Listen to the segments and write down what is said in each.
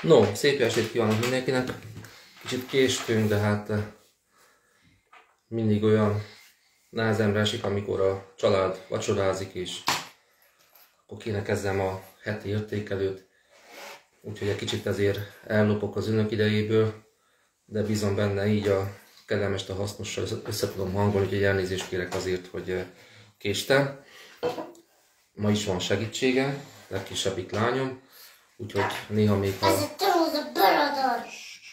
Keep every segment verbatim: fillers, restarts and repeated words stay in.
No, szép estét kívánok mindenkinek. Kicsit késtünk, de hát mindig olyan nehezemre esik, amikor a család vacsorázik, és akkor kéne kezdem a heti értékelőt. Úgyhogy egy kicsit ezért ellopok az önök idejéből, de bízom benne, így a kellemest a hasznossal össze tudom hangolni, úgyhogy elnézést kérek azért, hogy késtem. Ma is van segítsége, legkisebbik lányom, úgyhogy néha még ha... Ez a a baradar!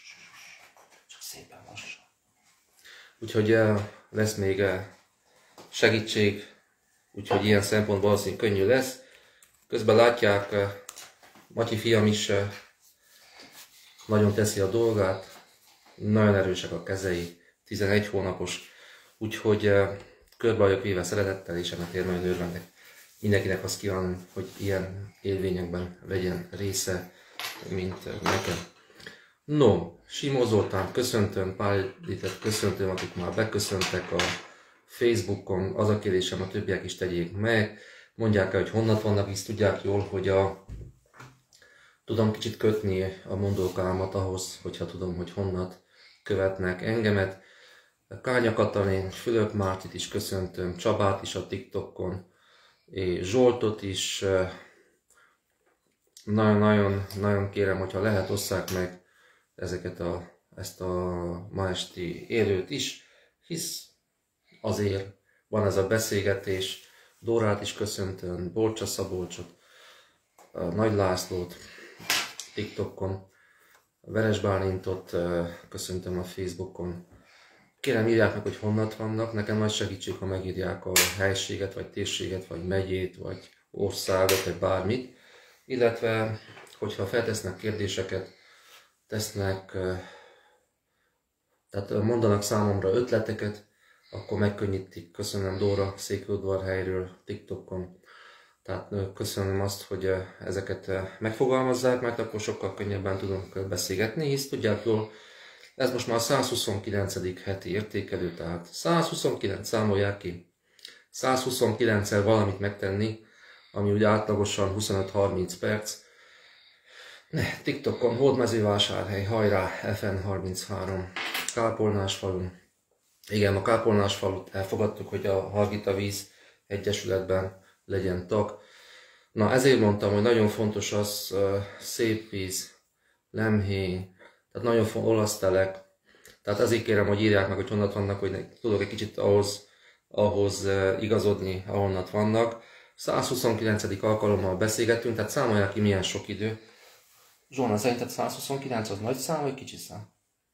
Csak szépen lassan. Úgyhogy lesz még segítség, úgyhogy ilyen szempontból valószínűleg könnyű lesz. Közben látják, Matyi fiam is nagyon teszi a dolgát, nagyon erősek a kezei, tizenegy hónapos, úgyhogy körbe vagyok véve szeretettel, és ennek ér nagyon örvendek. Mindenkinek azt kívánom, hogy ilyen élvényekben vegyen része, mint nekem. No, Simó Zoltán köszöntöm, Pál Editet köszöntöm, akik már beköszöntek a Facebookon. Az a kérésem, a többiek is tegyék meg. Mondják el, hogy honnan vannak, hisz tudják jól, hogy a... tudom kicsit kötni a mondókámat ahhoz, hogyha tudom, hogy honnat követnek engemet. Kánya Katalin, Fülöp Mártit is köszöntöm, Csabát is a TikTokon, és Zsoltot is. Nagyon-nagyon nagyon kérem, hogyha lehet, osszák meg ezeket a, ezt a ma esti élőt is, hisz azért van ez a beszélgetés. Dórát is köszöntöm, Bolcsa Szabolcsot, Nagy Lászlót TikTokon, Veres Bálintot köszöntöm a Facebookon. Kérem, írják meg, hogy honnat vannak, nekem nagy segítség, ha megírják a helységet, vagy térséget, vagy megyét, vagy országot, vagy bármit. Illetve, hogyha feltesznek kérdéseket, tesznek, tehát mondanak számomra ötleteket, akkor megkönnyítik. Köszönöm Dóra Székelyudvarhelyről TikTokon. Tehát köszönöm azt, hogy ezeket megfogalmazzák, mert akkor sokkal könnyebben tudunk beszélgetni, hisz tudják jól, ez most már a százhuszonkilencedik heti értékelő, tehát százhuszonkilenc, számolják ki. százhuszonkilenccel valamit megtenni, ami ugye átlagosan huszonöt-harminc perc. TikTokon Hódmezővásárhely, hajrá, ef en harminchárom, Kápolnásfalun. Igen, a Kápolnásfalut elfogadtuk, hogy a Hargita Víz Egyesületben legyen tag. Na, ezért mondtam, hogy nagyon fontos az, uh, szép víz, lemhéj, tehát nagyon fontos, olasz telek. Tehát azért kérem, hogy írják meg, hogy honnan vannak, hogy tudok egy kicsit ahhoz, ahhoz uh, igazodni, ahonnat vannak. százhuszonkilencedik alkalommal beszélgettünk, tehát számolják ki, milyen sok idő. Zsóna, szerinted százhuszonkilenc az nagy szám, vagy kicsi szám?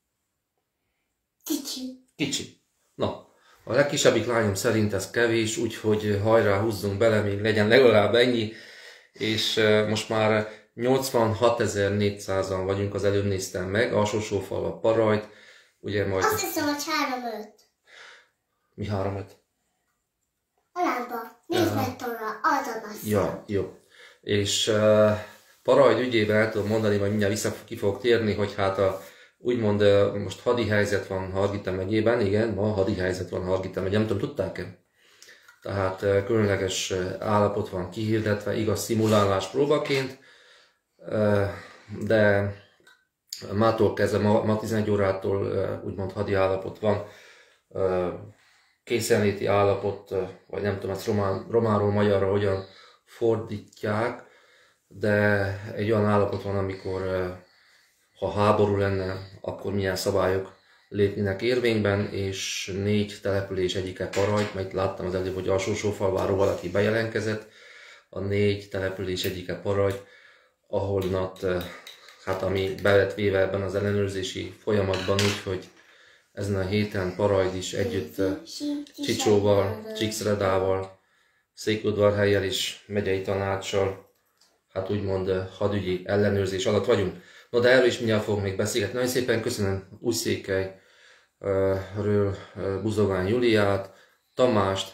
Kicsi. Kicsi. Na, a legkisebbik lányom szerint ez kevés, úgyhogy hajrá, húzzunk bele, még legyen legalább ennyi. És uh, most már nyolcvanhatezer-négyszázan vagyunk, az előbb néztem meg, Alsósófalva, Parajt, ugye majd... Azt hiszem, hogy három-öt. Mi három-öt? A lámpa. Nézd meg tőle, az Ja, jó. És uh, Parajd ügyében el tudom mondani, majd mindjárt vissza ki fogok térni, hogy hát a, úgymond uh, most hadi helyzet van Hargita megyében, igen, ma hadi helyzet van Hargita megyében, nem tudom, tudták-e? Tehát uh, különleges állapot van kihirdetve, igaz szimulálás próbaként, uh, de mától kezdve, ma, ma tizenegy órától uh, úgymond hadi állapot van, uh, készenléti állapot, vagy nem tudom, ezt román, románról magyarra hogyan fordítják, de egy olyan állapot van, amikor ha háború lenne, akkor milyen szabályok lépnének érvényben, és négy település egyike Parajd, mert itt láttam az előbb, hogy Alsósófalváról valaki bejelentkezett, a négy település egyike Parajd, ahol hát ami be lett véve ebben az ellenőrzési folyamatban, úgyhogy ezen a héten Parajd is együtt Csicsóval, Csíkszredával, Székelyudvarhellyel és megyei tanácssal, hát úgymond hadügyi ellenőrzés alatt vagyunk. No, de erről is mindjárt fogok még beszélgetni. Nagyon szépen köszönöm Újszékelyről Buzogány Juliát, Tamást.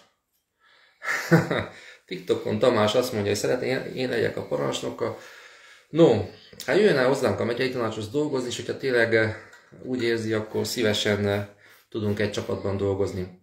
TikTokon Tamás azt mondja, hogy szeretné, én legyek a parancsnoka. No, hát jöjjön el hozzánk a megyei tanácshoz dolgozni, és hogyha tényleg úgy érzi, akkor szívesen tudunk egy csapatban dolgozni.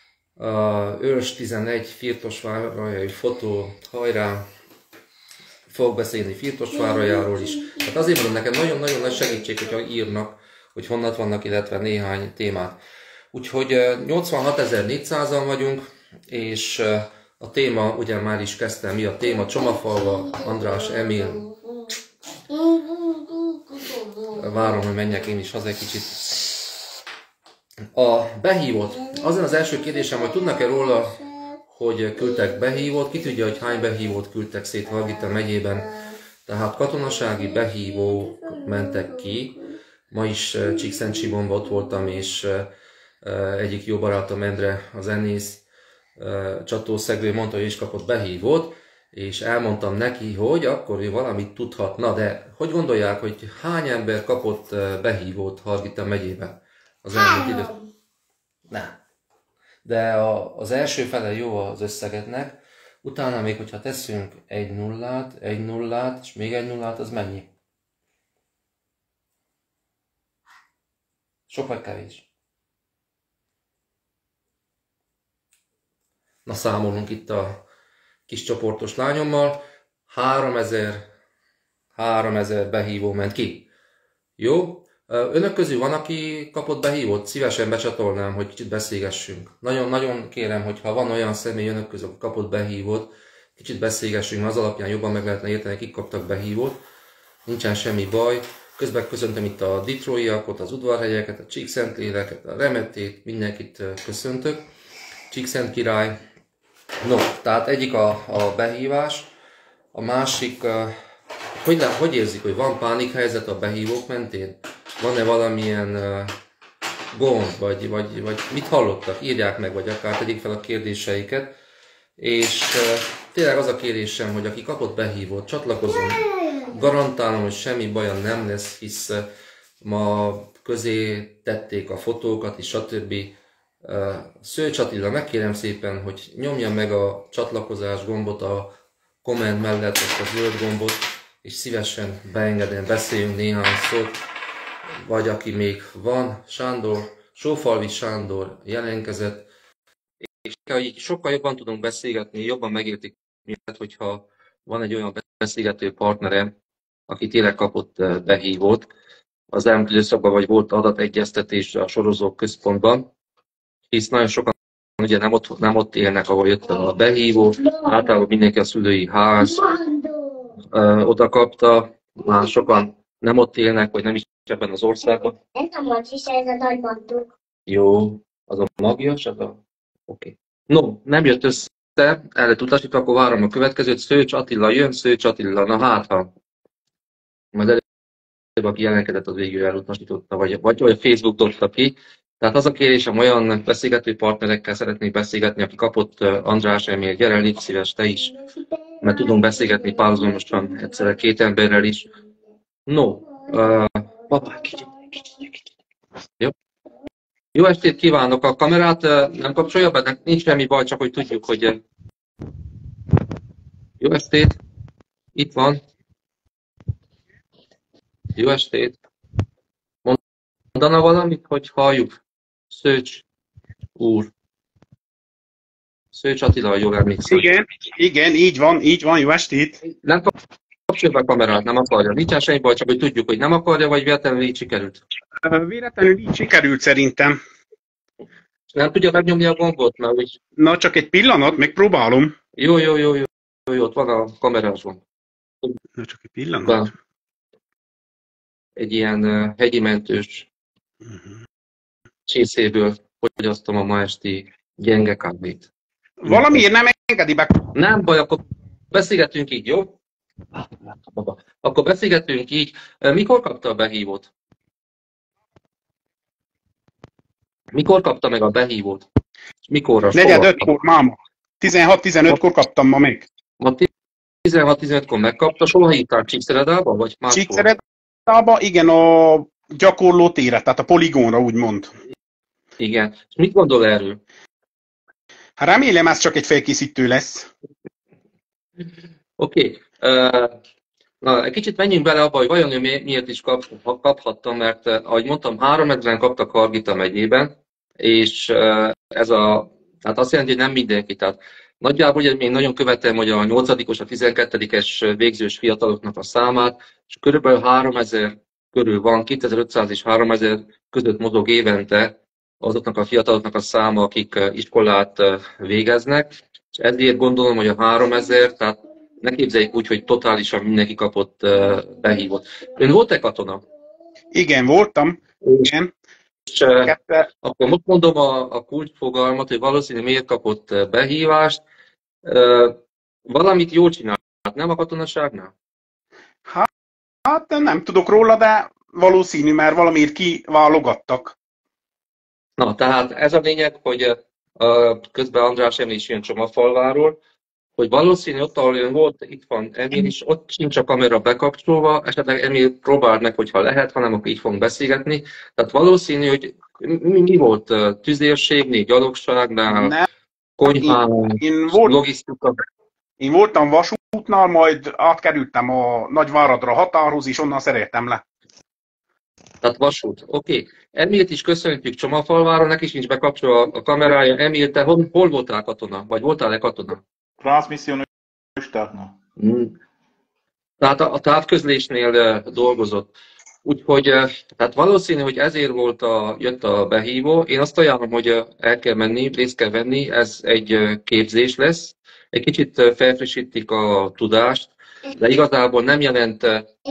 A Őrs tizenegy, Firtosvárhelyi fotó, hajrá! fogok beszélni Firtosváraljáról is. Tehát azért mondom, nekem nagyon-nagyon nagy segítség, hogyha írnak, hogy honnan vannak, illetve néhány témát. Úgyhogy nyolcvanhatezer-négyszázan vagyunk, és a téma, ugye már is kezdtem, mi a téma, Csomafalva, András, Emil. Várom, hogy menjek én is haza egy kicsit. A behívót. Azon az első kérdésem, hogy tudnak-e róla, hogy küldtek behívót, ki tudja, hogy hány behívót küldtek szét Hargita megyében. Tehát katonasági behívók mentek ki. Ma is Csíkszentsimondban ott voltam, és egyik jó barátom, Endre, a zenész, csatószegő mondta, hogy is kapott behívót, és elmondtam neki, hogy akkor ő valamit tudhatna, de hogy gondolják, hogy hány ember kapott behívót Hargita megyében az elmúlt időt? Nem. De a, az első fele jó az összegednek, utána még, hogyha teszünk egy nullát, egy nullát, és még egy nullát, az mennyi? Sok vagy kevés? Na, számolunk itt a kis csoportos lányommal. háromezer, háromezer behívó ment ki. Jó? Önök közül van, aki kapott behívót? Szívesen becsatolnám, hogy kicsit beszélgessünk. Nagyon-nagyon kérem, hogy ha van olyan személy önök közül, aki kapott behívót, kicsit beszélgessünk, az alapján jobban meg lehetne érteni, kik kaptak behívót. Nincsen semmi baj. Közben köszöntöm itt a Detroitiakat, az udvarhelyeket, a Csíkszentléleket, a Remetét, mindenkit köszöntök. Csíkszent király. No, tehát egyik a, a behívás, a másik, hogy, le, hogy érzik, hogy van pánikhelyzet a behívók mentén? Van-e valamilyen uh, gond, vagy, vagy, vagy mit hallottak? Írják meg, vagy akár tegyék fel a kérdéseiket. És uh, tényleg az a kérésem, hogy aki kapott behívót, csatlakozom. Garantálom, hogy semmi baja nem lesz, hisz uh, ma közé tették a fotókat és stb. Uh, Szőcs Attila, megkérem szépen, hogy nyomja meg a csatlakozás gombot a komment mellett, ezt a zöld gombot, és szívesen beengedem, beszéljünk néhány szót. Vagy aki még van, Sándor, Sófalvi Sándor jelentkezett, és így sokkal jobban tudunk beszélgetni, jobban megértik minket, hogyha van egy olyan beszélgető partnerem, aki tényleg kapott behívót. Az elmúlt időszakban vagy volt adategyeztetés a sorozók központban, hisz nagyon sokan ugye nem ott, nem ott élnek, ahol jött a behívó, általában mindenki a szülői ház ö, oda kapta, már sokan nem ott élnek, vagy nem is ebben az országban. Ez a macsis, ez a nagy mandó. Jó, az a magias, az a... Oké. Okay. No, nem jött össze, el lett utasítva, akkor várom a következőt. Szőcs Attila jön, Szőcs Attila, na hát, ha majd előbb, aki jelentkezett, az végül elutasította, vagy, vagy, vagy Facebook dobta ki. Tehát az a kérésem, olyan beszélgető partnerekkel szeretnék beszélgetni, aki kapott uh, András, Emil, gyere, légy szíves, te is, mert tudunk beszélgetni párhuzamosan egyszerre két emberrel is. No, uh, papá, kicsit, kicsit, kicsit. Jó? Jó estét kívánok! A kamerát nem kapcsolja be, nincs semmi baj, csak hogy tudjuk, hogy... Jó estét! Itt van. Jó estét! Mondana valamit, hogy halljuk? Szőcs úr. Szőcs Attila, hogy jól emlékszem. Igen, igen, így van, így van, jó estét! Nem kapcsolja be a kamerát, nem akarja. Nincsen semmi baj, csak hogy tudjuk, hogy nem akarja, vagy véletlenül így sikerült. Véletlenül így sikerült szerintem. Nem tudja megnyomni a gombot, mert úgy... Na, csak egy pillanat, megpróbálom. Jó, jó, jó, jó, jó, jó, ott van a kameráson. Na, csak egy pillanat. Van. Egy ilyen uh, hegyi mentős uh-huh. csészéből fogyasztom a ma esti gyenge kávét. Valamiért nem engedi be. Nem baj, akkor beszélgetünk így, jó? Akkor beszélgetünk így. Mikor kapta a behívót? Mikor kapta meg a behívót? Mikorra? negyed ötkor máma. tizenhat-tizenötkor kaptam ma még. Ma tizenhat-tizenötkor megkapta, soha hívták Csíkszeredába, vagy máshol? Csíkszeredába, igen, a gyakorló tére, tehát a poligónra úgymond. Igen. És mit gondol erről? Hát remélem, ez csak egy felkészítő lesz. Oké. Okay. Uh, na, egy kicsit menjünk bele abba, hogy vajon ő miért is kap, kaphatta, mert ahogy mondtam, háromezren kaptak Hargita megyében, és uh, ez a, tehát azt jelenti, hogy nem mindenki. Tehát Nagyjából ugye még nagyon követem, hogy a nyolcadikos, a tizenkettedikes végzős fiataloknak a számát, és körülbelül háromezer körül van, kétezer-ötszáz és háromezer között mozog évente azoknak a fiataloknak a száma, akik iskolát végeznek, és ezért gondolom, hogy a háromezer, tehát ne képzeljük úgy, hogy totálisan mindenki kapott behívót. Ön volt-e katona? Igen, voltam. Igen. És Kette. Akkor most mondom a, a kulcsfogalmat, hogy valószínűleg miért kapott behívást. Valamit jól csinált, nem a katonaságnál? Hát nem tudok róla, de valószínű, mert valamiért kiválogattak. Na, tehát ez a lényeg, hogy közben András Emil jön Csomafalváról, hogy valószínű ott, ahol ön volt, itt van Emil is, ott sincs a kamera bekapcsolva, esetleg Emil próbáld meg, hogyha lehet, hanem akkor így fogunk beszélgetni. Tehát valószínű, hogy mi, mi volt tüzérségnél, gyalogságnál, konyhánál, én, én logisztika? Én voltam vasútnál, majd átkerültem a Nagyváradra határhoz, és onnan szerettem le. Tehát vasút, oké. Okay. Emilt is köszöntjük Csomafalváról, neki sincs bekapcsolva a kamerája. Emil, te hol, hol voltál katona? Vagy voltál-e katona? Transmissziós távnál. Hmm. Tehát a, a távközlésnél dolgozott. Úgyhogy tehát valószínű, hogy ezért volt a, jött a behívó. Én azt ajánlom, hogy el kell menni, részt kell venni, ez egy képzés lesz. Egy kicsit felfrissítik a tudást, de igazából nem jelent...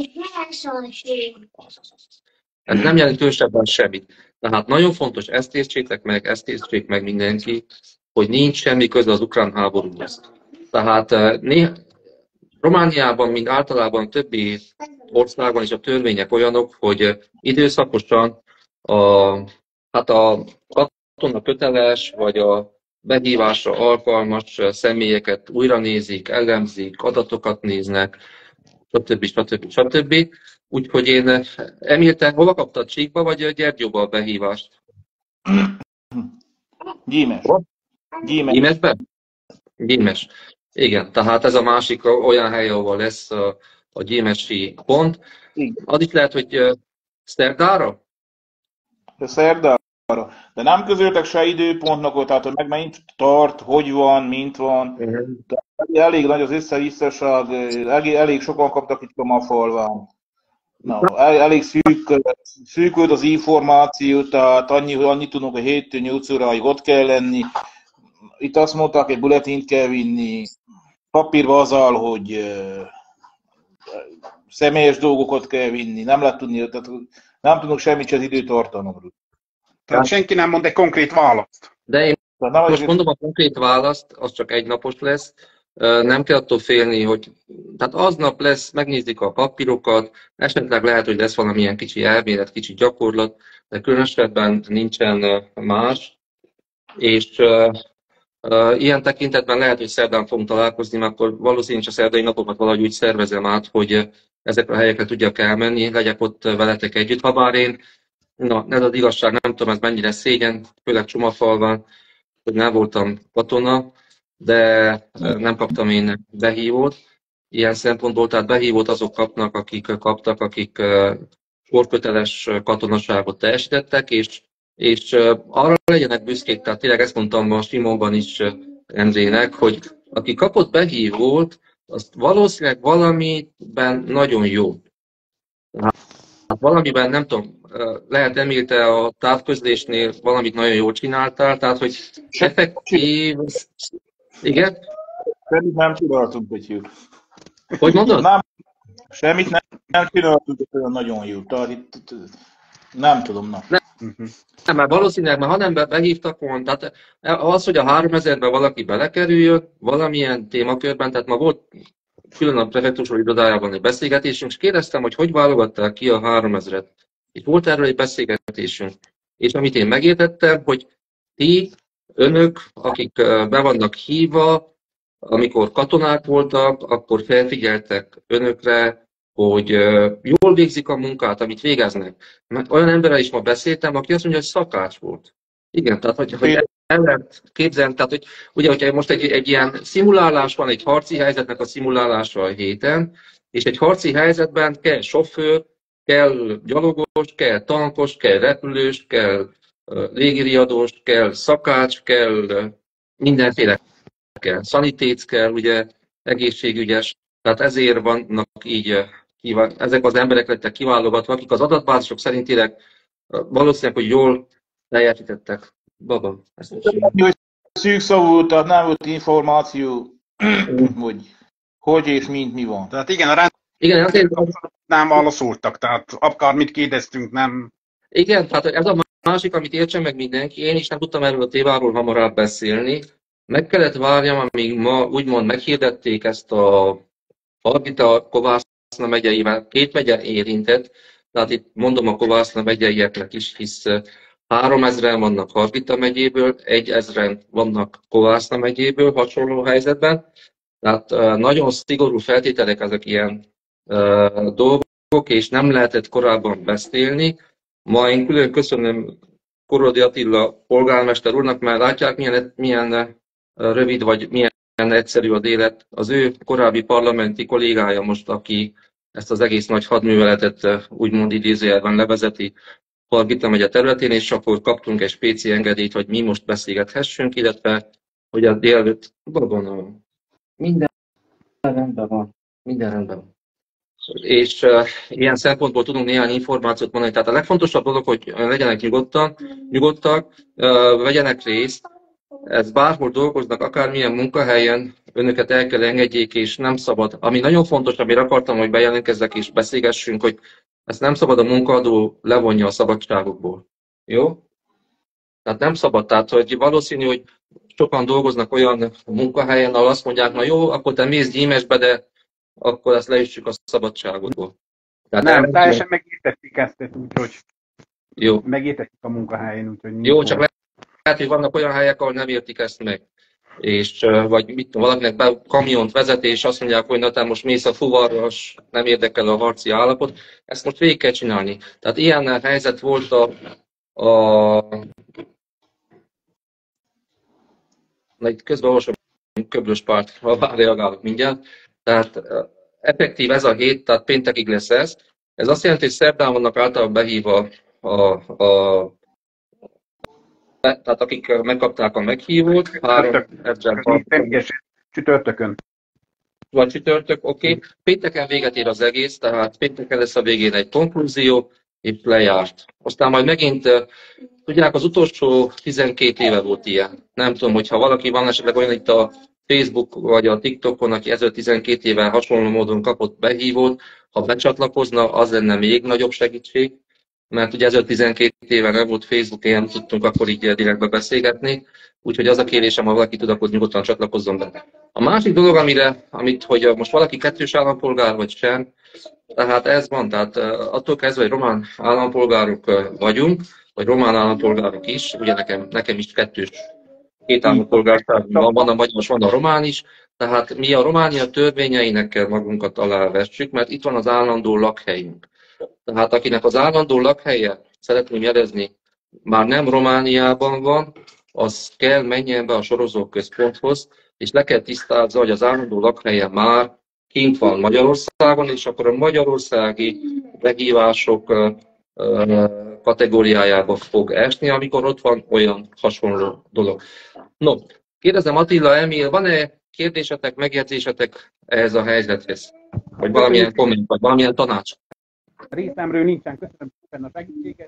Ez nem jelent különösebben semmit. Tehát nagyon fontos, ezt értsétek meg, ezt értsék meg mindenki, hogy nincs semmi köze az ukrán háborúhoz. Tehát néha, Romániában, mint általában többi országban is a törvények olyanok, hogy időszakosan a, hát a katona köteles, vagy a behívásra alkalmas személyeket újra nézik, elemzik, adatokat néznek, stb. stb. stb. Úgyhogy én, Emil, te hova kaptad, Csíkba vagy Gyergyóba a behívást? Gyímes. Gyímes. Gyímesben? Gyímes. Igen, tehát ez a másik olyan hely, ahol lesz a, a gyímesi pont. Igen. Az is lehet, hogy szerdára? De szerdára. De nem közöltek se időpontnak, tehát hogy meg mennyit tart, hogy van, mint van. De elég nagy az össze-visszaság, elég, elég sokan kaptak itt a falván. No, elég szűk, szűk volt az információ, tehát annyi, annyit tudunk, hogy héttől nyolc óráig ott kell lenni. Itt azt mondták, hogy bulletint kell vinni, papírba azzal, hogy uh, személyes dolgokat kell vinni, nem lehet tudni, tehát nem tudunk semmit se az időtartalomról. Tehát senki nem mond egy konkrét választ. De én tehát most mondom, a konkrét választ, az csak egy napos lesz. Nem kell attól félni, hogy tehát aznap lesz, megnézik a papírokat, esetleg lehet, hogy lesz valamilyen kicsi elmélet, kicsi gyakorlat, de különösebben nincsen más. És uh, uh, ilyen tekintetben lehet, hogy szerdán fogunk találkozni, mert akkor valószínűleg a szerdai napokat valahogy úgy szervezem át, hogy ezekre a helyekre tudjak elmenni, legyek ott veletek együtt. Habár én, na, ez az igazság, nem tudom, ez mennyire szégyen, főleg Csomafalván, hogy nem voltam katona, de nem kaptam én behívót. Ilyen szempontból, tehát behívót azok kapnak, akik kaptak, akik sorköteles katonaságot teljesítettek, és, és arra legyenek büszkék, tehát tényleg ezt mondtam a Simonban is Endrének, hogy aki kapott behívót, azt valószínűleg valamiben nagyon jó. Hát valamiben, nem tudom, lehet Emil, te a távközlésnél valamit nagyon jól csináltál, tehát hogy effektív... Igen? Semmit nem csináltunk, hogy jó. Hogy mondod? Nem, semmit nem, nem csináltunk, hogy olyan nagyon jó. Tehát itt, itt, nem tudom, na. Nem, nem, mert valószínűleg, mert ha nem behívtak volna, tehát az, hogy a háromezerben valaki belekerüljön valamilyen témakörben, tehát ma volt külön a prefektusról irodájában egy beszélgetésünk, és kérdeztem, hogy hogy válogatták ki a háromezret. Itt volt erről egy beszélgetésünk. És amit én megértettem, hogy ti, önök, akik be vannak hívva, amikor katonák voltak, akkor felfigyeltek önökre, hogy jól végzik a munkát, amit végeznek. Mert olyan emberrel is ma beszéltem, aki azt mondja, hogy szakács volt. Igen, tehát hogy, hogy el lehet képzelni, tehát hogy ugye, hogyha most egy, egy ilyen szimulálás van, egy harci helyzetnek a szimulálása a héten, és egy harci helyzetben kell sofőr, kell gyalogos, kell tankos, kell repülős, kell légiriadós, kell szakács, kell mindenféle. kell. Szanitéc kell, ugye, egészségügyes, tehát ezért vannak így, ezek az emberek lettek kiválogatva, akik az adatbázisok szerintileg valószínűleg, hogy jól teljesítettek. Baba, ezt is szűkszavú, tehát nem volt információ, hogy hogy és mint mi van. Tehát igen, a rend... Igen, azért... nem válaszoltak, tehát akármit kérdeztünk, nem... Igen, tehát ez a másik, amit értsen meg mindenki, én is nem tudtam erről a témáról hamarabb beszélni. Meg kellett várjam, amíg ma úgymond meghirdették ezt a Hargita Kovászna megyeivel, két megye érintett, tehát itt mondom a Kovászna megyeieknek is, hisz háromezren vannak Hargita megyéből, egyezren vannak Kovászna megyéből hasonló helyzetben. Tehát nagyon szigorú feltételek ezek ilyen uh, dolgok, és nem lehetett korábban beszélni. Ma én külön köszönöm Korodi Attila polgármester úrnak, mert látják, milyen, milyen rövid vagy milyen egyszerű az élet. Az ő korábbi parlamenti kollégája most, aki ezt az egész nagy hadműveletet úgymond idézőjelben levezeti Hargita megye területén, és akkor kaptunk egy spéci engedélyt, hogy mi most beszélgethessünk, illetve hogy a délelőtt babon minden rendben van, minden rendben van. És uh, ilyen szempontból tudunk néhány információt mondani. Tehát a legfontosabb dolog, hogy legyenek nyugodtan, nyugodtak, uh, vegyenek részt. Ez bárhol dolgoznak, akármilyen munkahelyen, önöket el kell engedjék, és nem szabad. Ami nagyon fontos, amire akartam, hogy bejelentkezzek és beszélgessünk, hogy ezt nem szabad a munkaadó levonja a szabadságokból. Jó? Tehát nem szabad. Tehát, hogy valószínű, hogy sokan dolgoznak olyan munkahelyen, ahol azt mondják, na jó, akkor te mész gyímesbe, de akkor ezt leüssük a szabadságodból. Tehát nem, el... teljesen megértették ezt, úgyhogy jó. Megértették a munkahelyen, úgyhogy... Jó, csak lehet, hogy vannak olyan helyek, ahol nem értik ezt meg. És vagy mit tudom, valakinek be kamiont vezet, és azt mondják, hogy na te most mész a fuvarras, nem érdekel a harci állapot. Ezt most végig kell csinálni. Tehát ilyen helyzet volt a... a... Na itt közben olvasom Köblös Párt, ha reagálok mindjárt. Tehát effektív ez a hét, tehát péntekig lesz ez. Ez azt jelenti, hogy szerdán vannak általában behívva a, a tehát akik megkapták a meghívót, három csütörtökön. Vagy csütörtök, oké. Okay. Pénteken véget ér az egész, tehát pénteken lesz a végén egy konklúzió, és lejárt. Aztán majd megint, tudják, az utolsó tizenkét éve volt ilyen. Nem tudom, hogyha valaki van esetleg olyan itt a Facebook vagy a TikTokon, aki ezelőtt tizenkét éve hasonló módon kapott behívót, ha becsatlakozna, az lenne még nagyobb segítség. Mert ugye ezelőtt tizenkét éve nem volt Facebook, én nem tudtunk akkor így direktbe beszélgetni, úgyhogy az a kérésem, ha valaki tud, akkor nyugodtan csatlakozzon be. A másik dolog, amire, amit, hogy most valaki kettős állampolgár vagy sem, tehát ez van, tehát attól kezdve, hogy román állampolgárok vagyunk, vagy román állampolgárok is, ugye nekem, nekem is kettős, két állampolgárság van, van a magyar, van a román is, tehát mi a Románia törvényeinek kell magunkat alávessük, mert itt van az állandó lakhelyünk. Tehát akinek az állandó lakhelye, szeretném jelezni, már nem Romániában van, az kell menjen be a sorozóközponthoz, és le kell tisztázza, hogy az állandó lakhelye már kint van Magyarországon, és akkor a magyarországi behívások kategóriájába fog esni, amikor ott van olyan hasonló dolog. No, kérdezem Attila, Emil, van-e kérdésetek, megjegyzésetek ehhez a helyzethez? Vagy valamilyen komment, vagy valamilyen tanács? Részemről nincsen, köszönöm szépen a segítséget.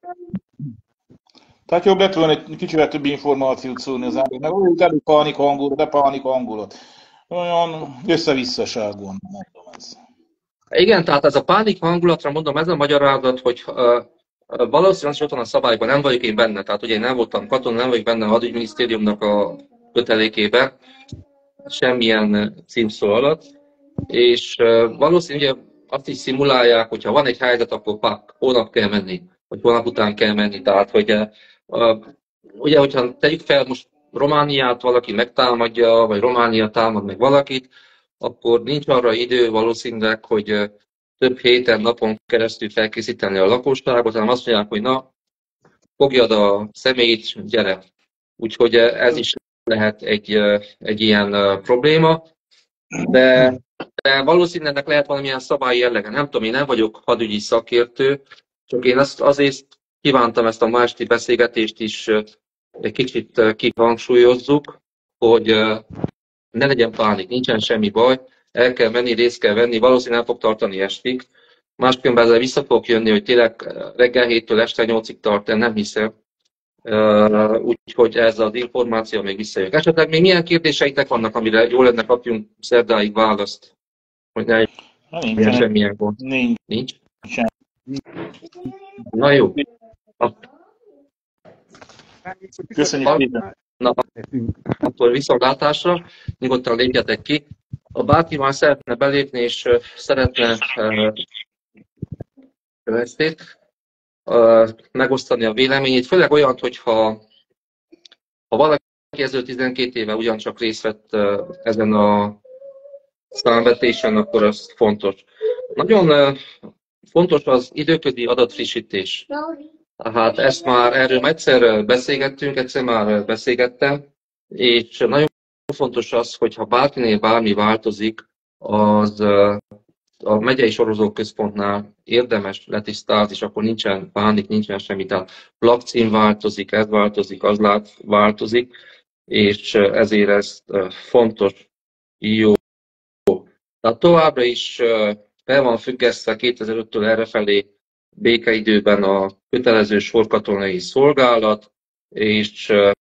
Tehát jobb lett volna egy kicsivel több információt szólni az embernek. Úgy elég pánik hangulat, de pánik hangulat. Olyan összevisszaságon, mondom ez. Igen, tehát ez a pánik hangulatra, mondom, ez a magyarázat, hogy uh, valószínűleg ott van a szabályban, nem vagyok én benne, tehát ugye én nem voltam katona, nem vagyok benne a hadügyminisztériumnak a kötelékében, semmilyen címszó alatt, és uh, valószínűleg azt is szimulálják, hogyha van egy helyzet, akkor pak, holnap kell menni, vagy holnap után kell menni. Tehát, hogy uh, ugye, hogyha tegyük fel, most Romániát valaki megtámadja, vagy Románia támad meg valakit, akkor nincs arra idő valószínűleg, hogy uh, több héten, napon keresztül felkészíteni a lakosságot, hanem azt mondják, hogy na, fogjad a személyt, gyere. Úgyhogy uh, ez is lehet egy, uh, egy ilyen uh, probléma. De De valószínűleg ennek lehet valamilyen szabályi jellege. Nem tudom, én nem vagyok hadügyi szakértő, csak én azt azért kívántam ezt a ma esti beszélgetést is egy kicsit kihangsúlyozzuk, hogy ne legyen pánik, nincsen semmi baj, el kell menni, részt kell venni, valószínűleg el fog tartani estig. Máskülönben ezzel vissza fogok jönni, hogy tényleg reggel héttől este nyolcig tart, én nem hiszem. Uh, úgyhogy ez az információ még visszajön. Esetleg még milyen kérdéseitek vannak, amire jól lenne kapjunk szerdáig választ? Hogy ne legyen semmilyen gond. Nincs. Nincs? Na jó. Köszönjük szépen. Na, akkor viszontlátásra, nyugodtan lépjetek ki. Ha bárki már szeretne belépni és szeretne követést, uh, megosztani a véleményét, főleg olyan, hogyha ha valaki ezelőtt tizenkét éve ugyancsak részt vett uh, ezen a számvetésen, akkor az fontos. Nagyon uh, fontos az időközi adatfrissítés. Tehát ezt már, erről egyszer beszélgettünk, egyszer már beszélgettem, és nagyon fontos az, hogy ha bárkinél bármi változik, az a megyei sorozóközpontnál érdemes letisztázni, és akkor nincsen pánik, nincsen semmi. Tehát lakcím változik, ez változik, az lát, változik, és ezért ez fontos, jó. Tehát továbbra is fel van függesztve kétezer-öttől errefelé békeidőben a kötelező sorkatonai szolgálat, és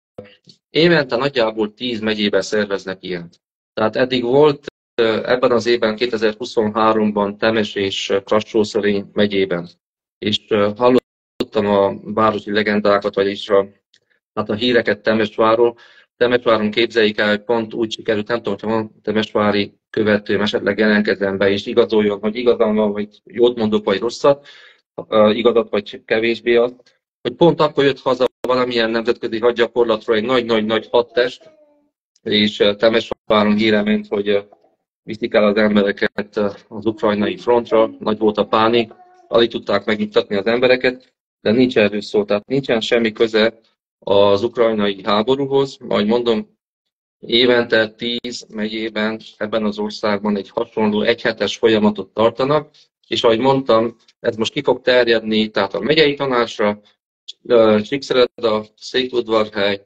évente nagyjából tíz megyében szerveznek ilyet. Tehát eddig volt ebben az évben, kétezer-huszonháromban Temes és Kassó-Szerény megyében. És hallottam a városi legendákat, vagyis a, hát a híreket Temesvárról. Temesváron képzeljék el, hogy pont úgy sikerült, nem tudom, hogy van temesvári követőm, esetleg jelentkezzen be, és igazoljon, hogy igazam van, vagy jót mondok, vagy rosszat, igazat, vagy kevésbé az, hogy pont akkor jött haza valamilyen nemzetközi hadgyakorlatról egy nagy-nagy-nagy hadtest, és Temesváron híre ment, hogy viszik el az embereket az ukrajnai frontra, nagy volt a pánik, alig tudták megnyugtatni az embereket, de nincs erről szó, tehát nincsen semmi köze az ukrajnai háborúhoz, majd mondom, évente tíz megyében ebben az országban egy hasonló egyhetes folyamatot tartanak, és ahogy mondtam, ez most ki fog terjedni, tehát a megyei tanácsra, Csíkszereda, Székudvarhely,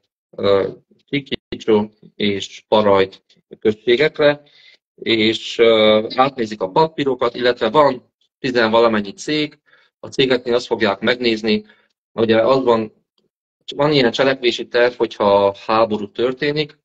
Csíkicsó és Parajt községekre, és átnézik a papírokat, illetve van tizenvalamennyi cég, a cégeknél azt fogják megnézni, ugye az van, van ilyen cselekvési terv, hogyha háború történik.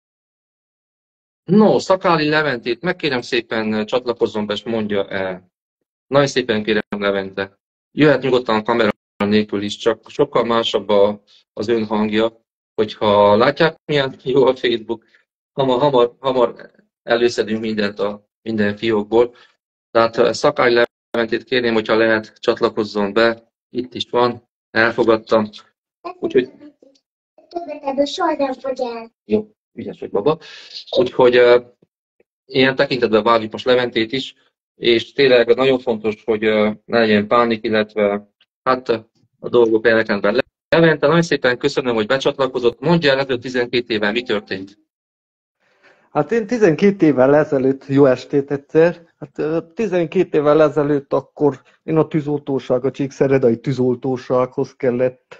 No, Szakáli Leventét megkérem szépen csatlakozzon be, és mondja el. Nagyon szépen kérem Levente. Jöhet nyugodtan a kamera nélkül is, csak sokkal másabb a, az ön hangja, hogyha látják milyen jó a Facebook, hamar, hamar, hamar előszedünk mindent a minden fiókból. Tehát Szakáli Leventét kérném, hogyha lehet, csatlakozzon be, itt is van, elfogadtam. Úgyhogy... Többet ebből soha nem fogy el. Jó, ügyes vagy baba. Úgyhogy uh, ilyen tekintetben várjuk most Leventét is, és tényleg nagyon fontos, hogy uh, ne legyen pánik, illetve hát uh, a dolgok elrendben. Levente, nagyon szépen köszönöm, hogy becsatlakozott. Mondja el, ezelőtt tizenkét éven mi történt? Hát én tizenkét évvel ezelőtt, jó estét egyszer, hát tizenkét évvel ezelőtt akkor én a tűzoltóság, a csíkszeredai tűzoltósághoz kellett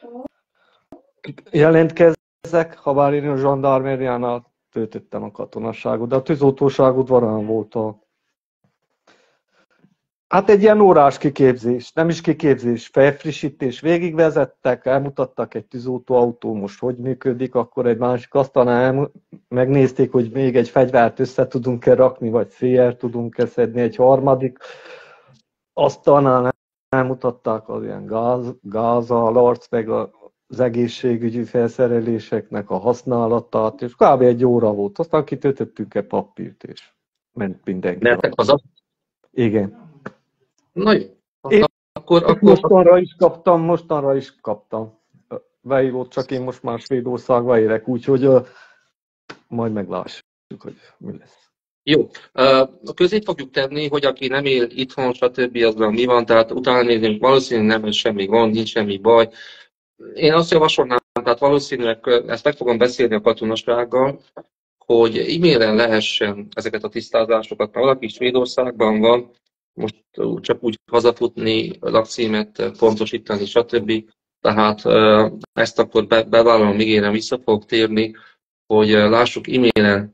jelentkezzek, ha bár én a zsandarmériánál töltöttem a katonasságot, de a tűzoltóság udvarán volt a... Hát egy ilyen órás kiképzés, nem is kiképzés, felfrissítés, végigvezettek, elmutattak egy tűzoltóautó most hogy működik, akkor egy másik asztalnál megnézték, hogy még egy fegyvert össze tudunk-e rakni, vagy széjjel tudunk-e szedni, egy harmadik asztalnál elmutatták az ilyen gáz, gázzal, arc, meg az egészségügyi felszereléseknek a használatát, és kb. Egy óra volt, aztán kitöltöttünk egy papírt, és ment mindenki. Mentek haza? Igen. Na jó. Én akkor, akkor... mostanra is kaptam, mostanra is kaptam. Beívott, csak én most már Svédországba érek, úgyhogy uh, majd meglássuk, hogy mi lesz. Jó. Uh, közé fogjuk tenni, hogy aki nem él itthon, stb. Azban mi van, tehát utána nézni, valószínűleg nem lesz semmi gond, nincs semmi baj. Én azt javasolnám, tehát valószínűleg ezt meg fogom beszélni a katonasággal, hogy e-mailen lehessen ezeket a tisztázásokat, mert valaki Svédországban van, most csak úgy hazafutni, lakcímet pontosítani, stb. Tehát ezt akkor be, bevállalom, ígérem, vissza fogok térni, hogy lássuk e-mailen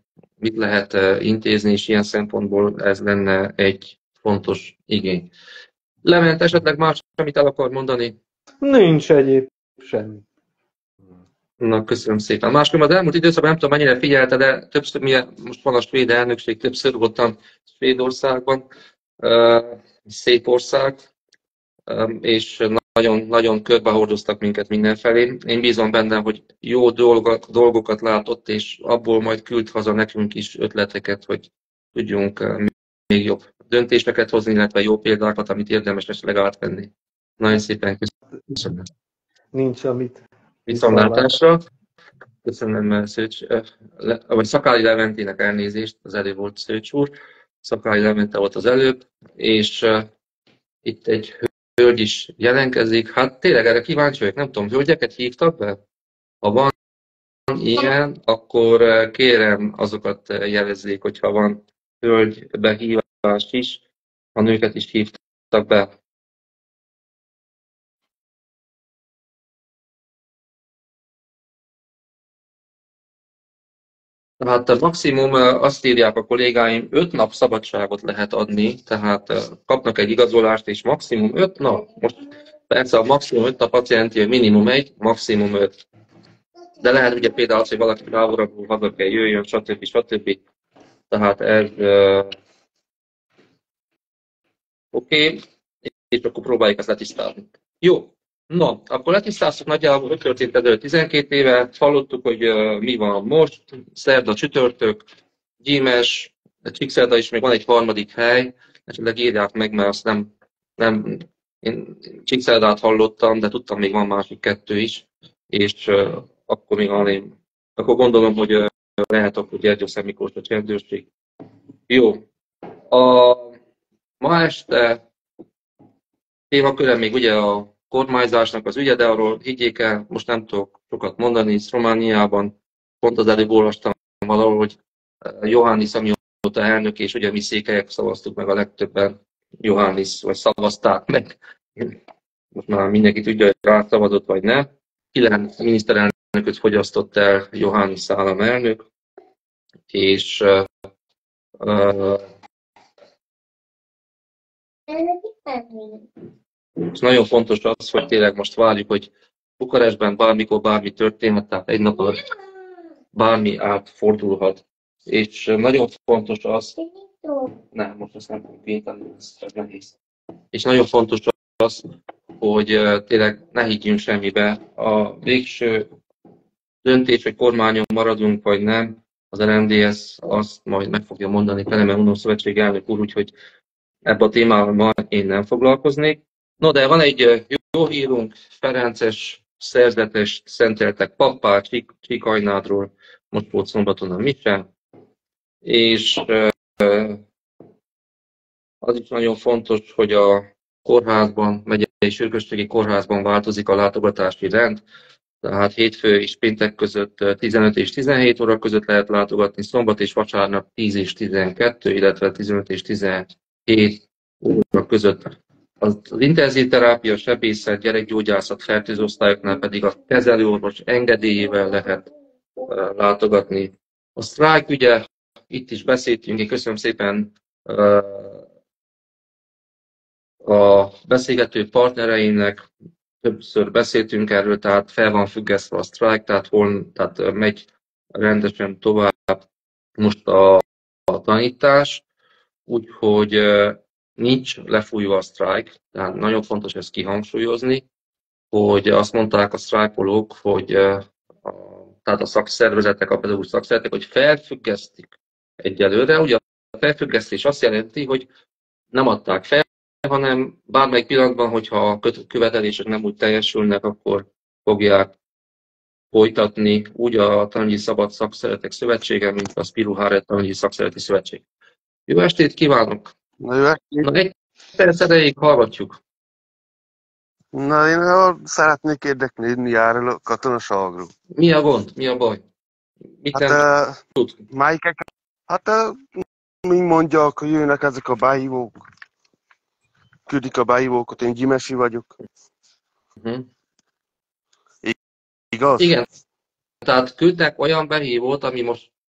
mit lehet intézni, és ilyen szempontból ez lenne egy fontos igény. Lement esetleg más, amit el akar mondani? Nincs egyéb semmi. Na, köszönöm szépen. Máskor az elmúlt időszakban nem tudom, mennyire figyelte, de többször, milyen, most van a svéd elnökség, többször voltam Svédországban, szép ország, és nagyon, nagyon körbehordoztak minket mindenfelé. Én bízom benne, hogy jó dolgokat látott, és abból majd küld haza nekünk is ötleteket, hogy tudjunk még jobb döntéseket hozni, illetve jó példákat, amit érdemes esetleg átvenni. Nagyon szépen köszönöm. Nincs amit. Viszontlátásra. Köszönöm Szőcs, vagy Szakály Leventének elnézést, az előbb volt Szőcs úr. Szakály Levente volt az előbb, és uh, itt egy hölgy is jelentkezik. Hát tényleg erre kíváncsi vagyok, nem tudom, hölgyeket hívtak be? Ha van ilyen, akkor kérem azokat jelezzék, hogyha van hölgy behívás is, a nőket is hívtak be. Tehát a maximum, azt írják a kollégáim, öt nap szabadságot lehet adni, tehát kapnak egy igazolást, és maximum öt nap. Most persze a maximum öt nap azt jelenti, hogy minimum egy, maximum öt. De lehet ugye például az, hogy valaki távolabból haza kell jöjjön, stb. stb. Tehát ez uh, oké, okay. És akkor próbáljuk ezt letisztázni. Jó. No, akkor letisztáztuk nagyjából, hogy történt ezelőtt tizenkét éve, hallottuk, hogy uh, mi van most, szerda, csütörtök, gyímes, Csíkszerda is még van egy harmadik hely, esetleg írják meg, mert azt nem, nem én Csíkszerdát hallottam, de tudtam, még van másik kettő is, és uh, akkor még annyi, akkor gondolom, hogy uh, lehet akkor Gyergyószent Miklós a csendőrség. Jó. A, ma este témakörben még ugye a kormányzásnak az ügye, de arról higgyék el, most nem tudok sokat mondani, Romániában pont az előbb olvastam valahol, hogy Iohannis, amióta elnök, és ugye mi székelyek szavaztuk meg a legtöbben, Iohannis, vagy szavazták meg. Most már mindenki tudja, hogy rászavazott, vagy nem. Kilenc miniszterelnököt fogyasztott el Iohannis államelnök, és uh, uh, és nagyon fontos az, hogy tényleg most várjuk, hogy Bukarestben bármikor bármi történhet, tehát egy nap alatt bármi átfordulhat. És nagyon fontos az, nem, most ezt nem tudjuk véteni, ez nehéz. És nagyon fontos az, hogy tényleg ne higgyünk semmibe. A végső döntés, hogy kormányon maradunk, vagy nem, az el em dé es azt majd meg fogja mondani Kelemen Unió Szövetség elnök úr, úgyhogy ebbe a témával én nem foglalkoznék. No, de van egy jó hírunk, ferences, szerzetes, szenteltek pappá, Csíkajnádról, most volt szombaton a mise, és az is nagyon fontos, hogy a kórházban, megyei sürgősségi kórházban változik a látogatási rend, tehát hétfő és péntek között tizenöt és tizenhét óra között lehet látogatni, szombat és vasárnap tíz és tizenkettő, illetve tizenöt és tizenhét óra között. Az, az intenzív terápia, sebészet, gyerekgyógyászat, fertőző osztályoknál pedig a kezelőorvos engedélyével lehet uh, látogatni. A sztrájk ügye, itt is beszéltünk, én köszönöm szépen uh, a beszélgető partnereinek, többször beszéltünk erről, tehát fel van függesztve a sztrájk, tehát, hol, tehát megy rendesen tovább most a, a tanítás, úgyhogy uh, nincs lefújva a sztrájk, tehát nagyon fontos ezt kihangsúlyozni, hogy azt mondták a sztrájkolók, hogy a, tehát a szakszervezetek, a pedagógus szakszervezetek, hogy felfüggesztik egyelőre. Ugye a felfüggesztés azt jelenti, hogy nem adták fel, hanem bármelyik pillanatban, hogyha a követelések nem úgy teljesülnek, akkor fogják folytatni úgy a Tanügyi Szabad Szakszervezetek Szövetsége, mint a Spiruháre Tanügyi Szakszervezeti Szövetség. Jó estét kívánok! Na jó estét! Na, egy perc erejéig hallgatjuk. Na, én szeretnék érdeklődni jár a katonaságról. Mi a gond? Mi a baj? Mit hát, nem uh, tud? Melyikek? Hát, uh, mi mondják, hogy jönnek ezek a behívók. Küldik a behívókat, én gyimesi vagyok. Uh-huh. Igaz? Igen. Tehát küldnek olyan behívót, ami most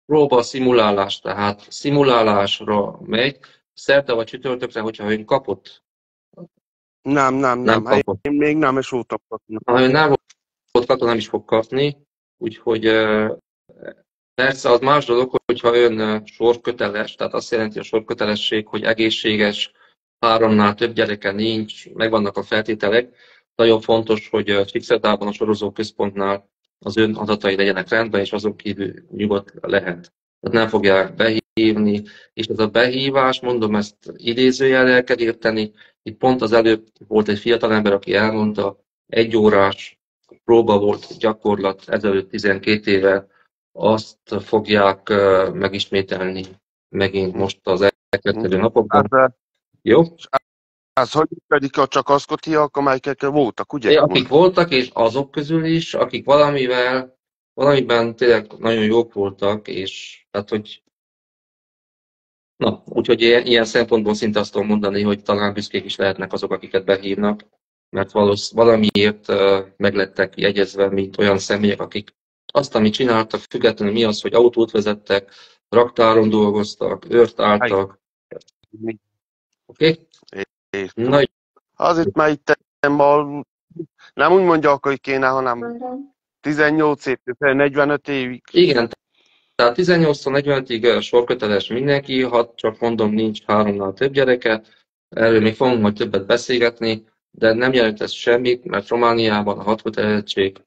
próba szimulálás, tehát szimulálásra megy, szerte vagy csütörtökre, hogyha ön kapott. Nem, nem, Nem nem. Hát kapott. én még nem is voltam katona. Ha ön nem volt katona, nem is fog kapni, úgyhogy ö, persze az más dolog, hogyha ön ö, sorköteles, tehát azt jelenti a sorkötelesség, hogy egészséges, háromnál több gyereke nincs, megvannak a feltételek. Nagyon fontos, hogy ö, Fixedában a sorozó központnál az ön adatai legyenek rendben, és azon kívül nyugodt lehet. Tehát nem fogják behívni, és ez a behívás, mondom, ezt idézőjellel kell érteni. Itt pont az előbb volt egy fiatalember, aki elmondta, egy órás próba volt gyakorlat ezelőtt tizenkét éve, azt fogják uh, megismételni megint most az elkövetkező napokban. Hát, Jó? ez hogy pedig csak azkotiak, amelyek voltak, ugye? É, akik voltak, és azok közül is, akik valamivel, valamiben tényleg nagyon jók voltak, és tehát, hogy na, úgyhogy ilyen, ilyen szempontból szinte azt tudom mondani, hogy talán büszkék is lehetnek azok, akiket behívnak, mert valósz, valamiért uh, meglettek jegyezve, mint olyan személyek, akik azt, amit csináltak, függetlenül mi az, hogy autót vezettek, raktáron dolgoztak, őrt álltak. Oké? Okay? Na, azért már itt nem úgy mondják, hogy kéne, hanem tizennyolc év, negyvenöt évig. Igen, tehát tizennyolctól negyvenötig sorköteles mindenki, ha csak mondom, nincs háromnál több gyereke. Erről még fogunk majd többet beszélgetni, de nem jelent ez semmit, mert Romániában a hatkötelezettség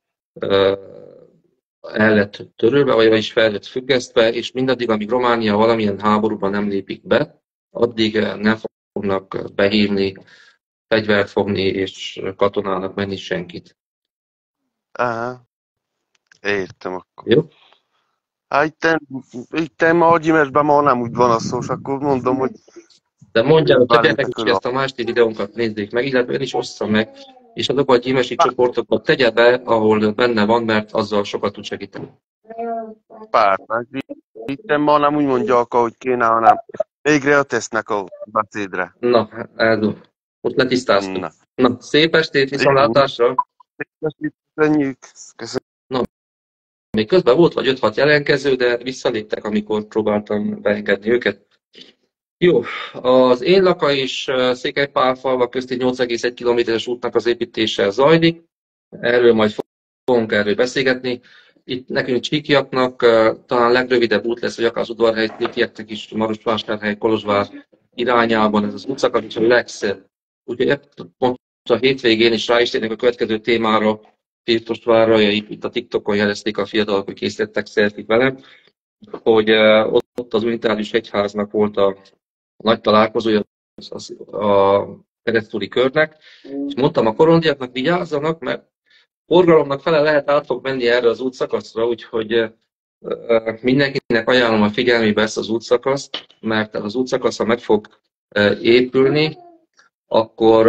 el lett törölve, vagyis fel lett függesztve, és mindaddig, amíg Románia valamilyen háborúban nem lépik be, addig nem fognak behívni, fegyvert fogni és katonának menni senkit. Aha. Értem akkor. Jó? Hát itten, itten a gyimesben ma nem úgy van az szó, és akkor mondom, hogy... De mondjál a többieknek is, hogy ezt a másik videónkat nézzék meg, illetve ön is ossza meg, és azokat a gyimesi csoportokat tegye be, ahol benne van, mert azzal sokat tud segíteni. Pár, itten ma nem úgy mondják, ahogy kéne, hanem végre a tesznek a beszédre. Na, ez most letisztáztuk. Na. Na, szép estét, viszontlátásra! Köszönjük! Köszönjük! Még közben volt vagy öt-hat jelentkező, de visszaléptek, amikor próbáltam beengedni őket. Jó, az én Laka és Székelypálfalva közti nyolc egész egy kilométeres útnak az építése zajlik. Erről majd fogunk erről beszélgetni. Itt nekünk csíkiaknak talán legrövidebb út lesz, hogy akár az udvarhely tétieknek is Marosvásárhely, Kolozsvár irányában ez az utcakaros és a legszebb. Úgyhogy pont a hétvégén is rá is térnek a következő témára. Firtosvárrai, itt a TikTokon jelezték a fiatalok, hogy készítettek szelfit velem, hogy ott az unitárius egyháznak volt a nagy találkozója a keresztúri körnek, és mondtam a korondiaknak, vigyázzanak, mert forgalomnak fele lehet át fog menni erre az útszakaszra, úgyhogy mindenkinek ajánlom a figyelmébe ezt az útszakaszt, mert az útszakasz, ha meg fog épülni, akkor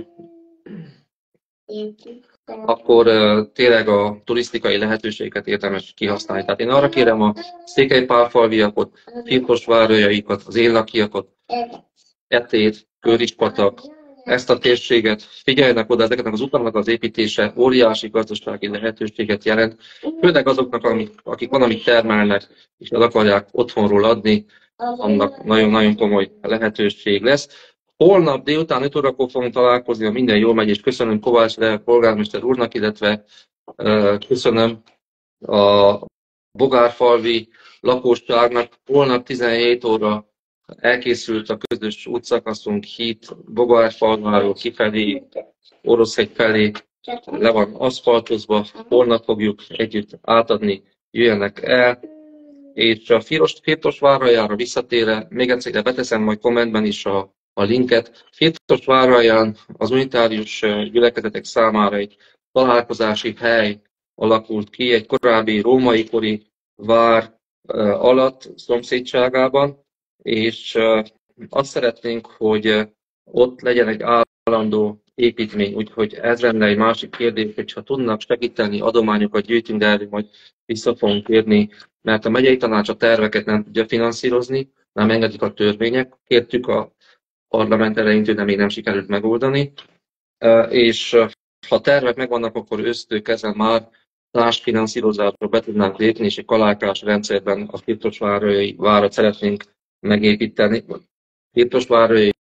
akkor uh, tényleg a turisztikai lehetőségeket érdemes kihasználni. Tehát én arra kérem a székelypálfalviakot, firtosváraiakat, az énlakiakat, Etét, Kőrispatak, ezt a térséget, figyeljenek oda, ezeknek az utaknak az építése óriási gazdasági lehetőséget jelent, főleg azoknak, amik, akik valamit termelnek, és el akarják otthonról adni, annak nagyon-nagyon komoly lehetőség lesz. Holnap délután öt órakor fogunk találkozni, ha minden jól megy, és köszönöm Kovács Leo polgármester úrnak, illetve uh, köszönöm a bogárfalvi lakosságnak. Holnap tizenhét óra elkészült a közös útszakaszunk híd Bogárfalváról kifelé, Oroszhegy felé, le van aszfaltozva, holnap fogjuk együtt átadni, jöjjenek el. És a Firtosvárrajára visszatérve, még egyszer beteszem majd kommentben is a a linket. Firtosvárraján az unitárius gyülekezetek számára egy találkozási hely alakult ki, egy korábbi római kori vár alatt szomszédságában, és azt szeretnénk, hogy ott legyen egy állandó építmény, úgyhogy ez lenne egy másik kérdés, hogyha tudnak segíteni, adományokat gyűjtünk, de erről majd vissza fogunk kérni, mert a megyei tanács a terveket nem tudja finanszírozni, nem engedik a törvények. Kértük a parlament elején, de még nem sikerült megoldani, és ha tervek megvannak, akkor ősztől kezdve már társfinanszírozásra be tudnánk lépni, és egy kalákás rendszerben a Firtosvári várat szeretnénk megépíteni. Firtosvári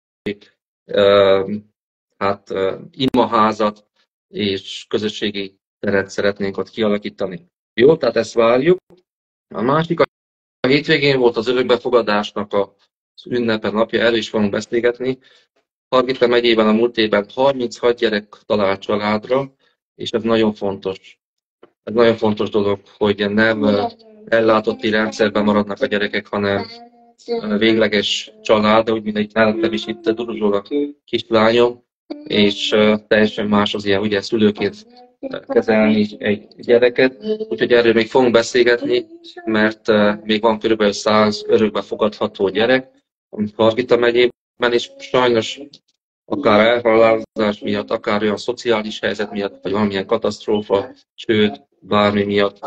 hát imaházat és közösségi teret szeretnénk ott kialakítani. Jó, tehát ezt várjuk. A másik, a hétvégén volt az örökbefogadásnak az ünnepe napja, erről is fogunk beszélgetni. Hargita megyében a múlt évben harminchat gyerek talált családra, és ez nagyon fontos. Ez nagyon fontos dolog, hogy nem ellátotti rendszerben maradnak a gyerekek, hanem végleges család, úgy mint egy mellettem is itt Duruzsol a kislányom, és teljesen más az ilyen ugye szülőként kezelni egy gyereket. Úgyhogy erről még fogunk beszélgetni, mert még van kb. száz örökbe fogadható gyerek, amit Hargita megyében, és sajnos akár elhalálozás miatt, akár olyan szociális helyzet miatt, vagy valamilyen katasztrófa, sőt, bármi miatt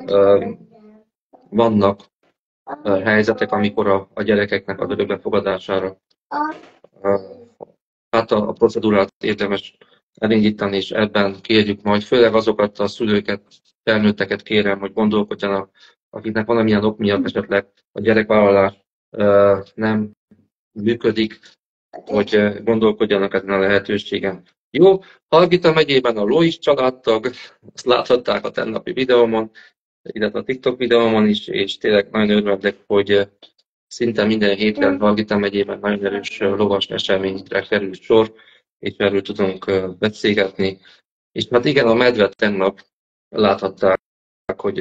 vannak helyzetek, amikor a, a gyerekeknek az örökbefogadására hát a, a procedúrát érdemes elindítani, és ebben kérjük majd, főleg azokat a szülőket, felnőtteket kérem, hogy gondolkodjanak, akiknek valamilyen ok miatt esetleg a gyerekvállalás nem működik, hogy gondolkodjanak ezen a lehetőségen. Jó, Hargita megyében a Lois családtag, azt láthatták a tennapi videómon, illetve a TikTok videómon is, és tényleg nagyon örülök, hogy szinte minden héten Hargita megyében nagyon erős lovas eseményre kerül sor, és erről tudunk beszélgetni. És hát igen, a medve tegnap láthatták, hogy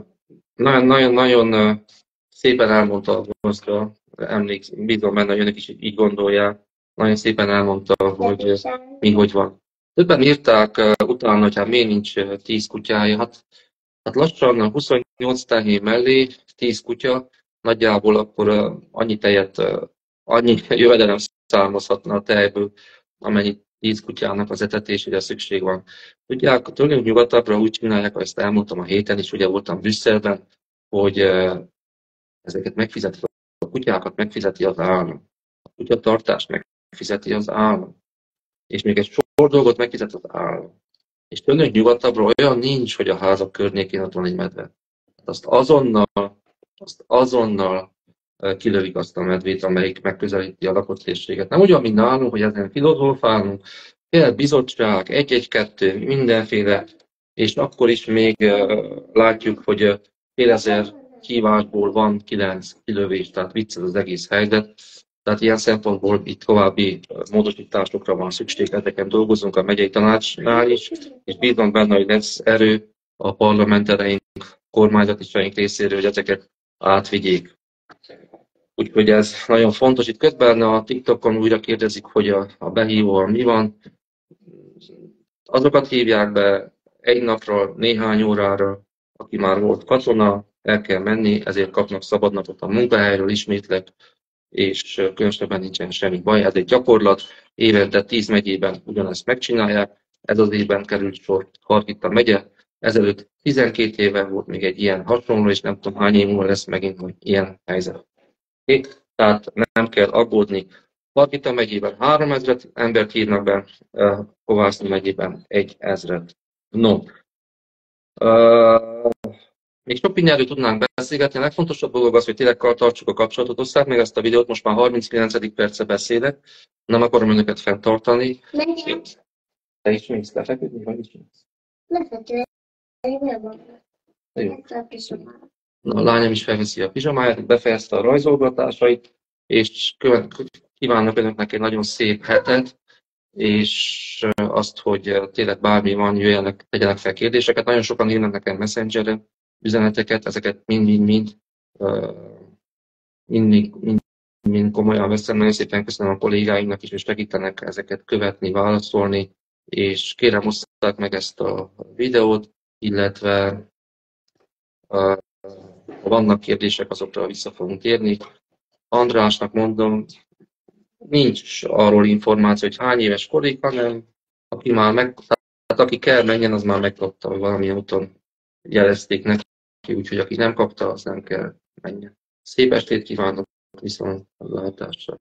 nagyon-nagyon szépen elmondta a gonoszra, emlékszem, bízom benne, hogy önök is így gondolják, nagyon szépen elmondta, hogy mi hogy van. Többen írták utána, hogy hát miért nincs tíz kutyája, hát, hát lassan huszonnyolc tehén mellé tíz kutya, nagyjából akkor uh, annyi tejet, uh, annyi jövedelem származhatna a tejből, amennyit tíz kutyának az etetésére szükség van. Tudják, tőlünk nyugatabbra úgy csinálják, ezt elmondtam a héten is, ugye voltam Brüsszelben, hogy uh, ezeket megfizeti, a kutyákat megfizeti az állam. A kutyatartást megfizeti az állam. És még egy sor dolgot megfizet az állam. És tőlünk nyugatabbra olyan nincs, hogy a házak környékén ott van egy medve. Azt azonnal azt azonnal kilövik azt a medvét, amelyik megközelíti a lakott térséget. Nem ugyan, mint nálunk, hogy ezen filozófálunk, kell bizottság, egy-egy-kettő, mindenféle, és akkor is még látjuk, hogy fél ezer hívásból van kilenc kilövés, tehát vicces az egész helyzet. Tehát ilyen szempontból itt további módosításokra van szükség, ezeken dolgozunk a megyei tanácsnál is, és bízom benne, hogy lesz erő a parlamentereink, kormányzatisaink részéről, hogy ezeket átvigyék. Úgyhogy ez nagyon fontos. Itt közben a TikTokon újra kérdezik, hogy a, a behívóval mi van. Azokat hívják be egy napra, néhány órára, aki már volt katona, el kell menni, ezért kapnak szabadnapot a munkahelyről, ismétlek, és különösebben nincsen semmi baj. Ez egy gyakorlat, évente tíz megyében ugyanezt megcsinálják, ez az évben került sor Hargita megye. Ezelőtt tizenkét éve volt még egy ilyen hasonló, és nem tudom hány év múlva lesz megint, hogy ilyen helyzet. Okay? Tehát nem kell aggódni. Hargita megyében háromezret embert hívnak be, Kovászna megyében egy ezret. No. Uh, még sok mindenről tudnánk beszélgetni. A legfontosabb dolog az, hogy tényleg tartsuk a kapcsolatot. Oszták meg ezt a videót, most már harminckilencedik perce beszélek. Nem akarom önöket fenntartani. Te is mész lefeküdni, vagy is mész? Lefeküdni. Jó. Na, a lányom is felveszi a pizsamáját, befejezte a rajzolgatásait, és kívánok önöknek egy nagyon szép hetet, és azt, hogy tényleg bármi van, jöjjenek, tegyenek fel kérdéseket. Nagyon sokan írnak nekem Messengeren üzeneteket, ezeket mind-mind-mind mind komolyan veszem. Nagyon szépen köszönöm a kollégáimnak is, hogy segítenek ezeket követni, válaszolni, és kérem, osszák meg ezt a videót, illetve ha vannak kérdések, azokra vissza fogunk térni. Andrásnak mondom, nincs arról információ, hogy hány éves korig, hanem aki már meg, tehát aki kell menjen, az már megkapta, hogy valamilyen úton jelezték neki, úgyhogy aki nem kapta, az nem kell menjen. Szép estét kívánok, viszont a látásra.